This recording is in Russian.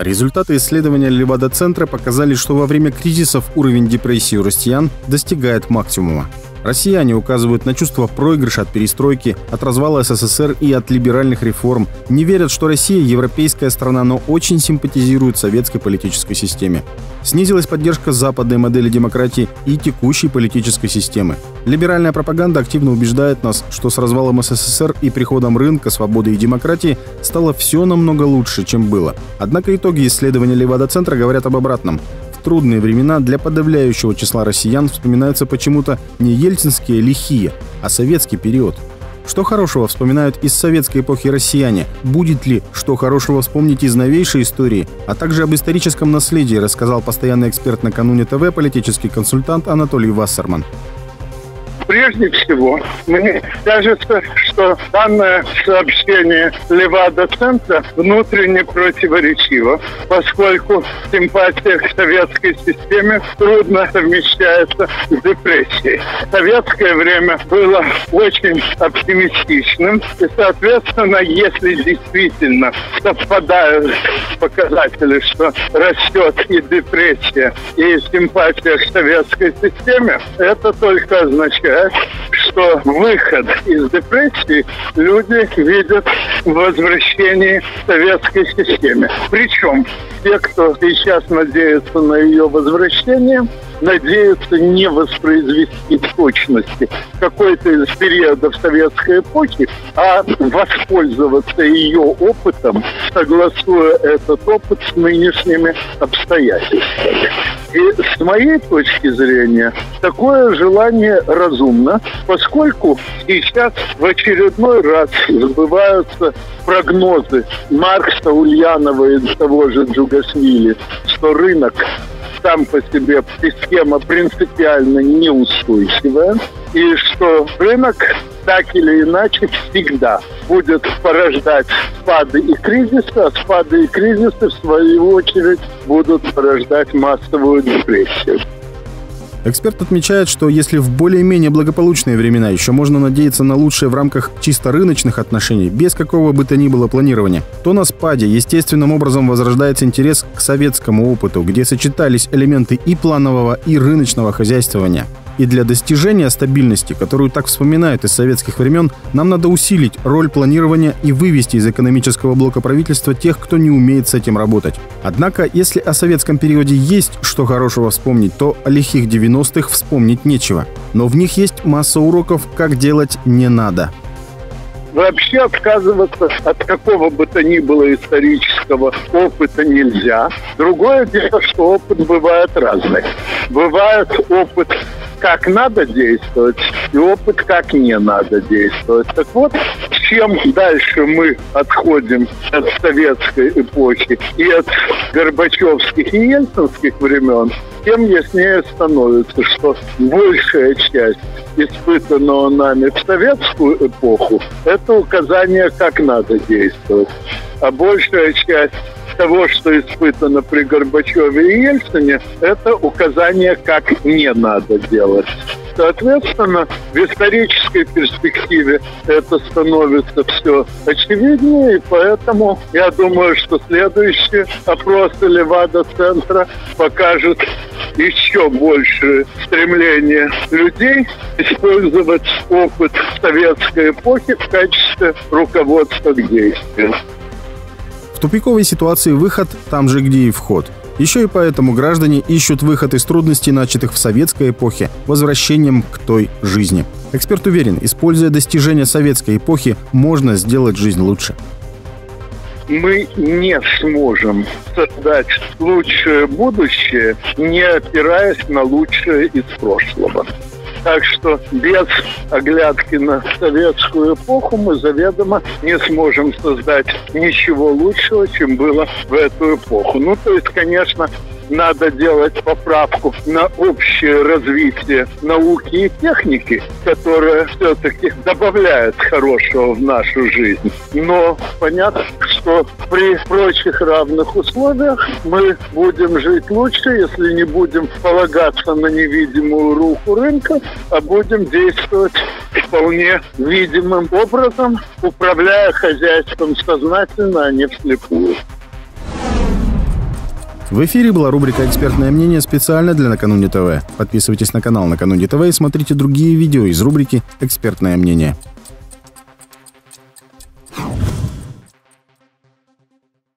Результаты исследования Левада-центра показали, что во время кризисов уровень депрессии у россиян достигает максимума. Россияне указывают на чувство проигрыша от перестройки, от развала СССР и от либеральных реформ. Не верят, что Россия – европейская страна, но очень симпатизирует советской политической системе. Снизилась поддержка западной модели демократии и текущей политической системы. Либеральная пропаганда активно убеждает нас, что с развалом СССР и приходом рынка, свободы и демократии стало все намного лучше, чем было. Однако итоги исследования Левада-центра говорят об обратном. В трудные времена для подавляющего числа россиян вспоминаются почему-то не ельцинские лихие, а советский период. Что хорошего вспоминают из советской эпохи россияне? Будет ли что хорошего вспомнить из новейшей истории? А также об историческом наследии рассказал постоянный эксперт накануне ТВ, политический консультант Анатолий Вассерман. Прежде всего, мне кажется, что данное сообщение Левада-центра внутренне противоречиво, поскольку симпатия к советской системе трудно совмещается с депрессией. Советское время было очень оптимистичным, и, соответственно, если действительно совпадают показатели, что растет и депрессия, и симпатия к советской системе, это только означает, что выход из депрессии люди видят в возвращении к советской системе. Причем те, кто сейчас надеется на ее возвращение, надеются не воспроизвести в точности какой-то из периодов советской эпохи, а воспользоваться ее опытом, согласуя этот опыт с нынешними обстоятельствами. И с моей точки зрения, такое желание разумно, поскольку сейчас в очередной раз сбываются прогнозы Маркса, Ульянова и того же Джугашвили, что рынок сам по себе система принципиально неустойчивая, и что рынок так или иначе всегда будет порождать спады и кризисы, а спады и кризисы, в свою очередь, будут порождать массовую депрессию. Эксперт отмечает, что если в более-менее благополучные времена еще можно надеяться на лучшее в рамках чисто рыночных отношений, без какого бы то ни было планирования, то на спаде естественным образом возрождается интерес к советскому опыту, где сочетались элементы и планового, и рыночного хозяйствования. И для достижения стабильности, которую так вспоминают из советских времен, нам надо усилить роль планирования и вывести из экономического блока правительства тех, кто не умеет с этим работать. Однако, если о советском периоде есть что хорошего вспомнить, то о лихих 90-х вспомнить нечего. Но в них есть масса уроков, как делать не надо. Вообще отказываться от какого бы то ни было исторического опыта нельзя. Другое дело, что опыт бывает разный. Бывает опыт, как надо действовать, и опыт, как не надо действовать. Так вот, чем дальше мы отходим от советской эпохи и от горбачевских и ельцинских времен, тем яснее становится, что большая часть испытанного нами в советскую эпоху – это указание, как надо действовать. А большая часть того, что испытано при Горбачеве и Ельцине, это указание, как не надо делать. Соответственно, в исторической перспективе это становится все очевиднее, и поэтому я думаю, что следующие опросы Левада-центра покажут еще большее стремление людей использовать опыт советской эпохи в качестве руководства к действию. В тупиковой ситуации выход там же, где и вход. Еще и поэтому граждане ищут выход из трудностей, начатых в советской эпохе, возвращением к той жизни. Эксперт уверен, используя достижения советской эпохи, можно сделать жизнь лучше. Мы не сможем создать лучшее будущее, не опираясь на лучшее из прошлого. Так что без оглядки на советскую эпоху мы заведомо не сможем создать ничего лучшего, чем было в эту эпоху. Ну, то есть, конечно, надо делать поправку на общее развитие науки и техники, которая все-таки добавляет хорошего в нашу жизнь. Но понятно, что при прочих равных условиях мы будем жить лучше, если не будем полагаться на невидимую руку рынка, а будем действовать вполне видимым образом, управляя хозяйством сознательно, а не вслепую. В эфире была рубрика «Экспертное мнение» специально для Накануне ТВ. Подписывайтесь на канал Накануне ТВ и смотрите другие видео из рубрики «Экспертное мнение».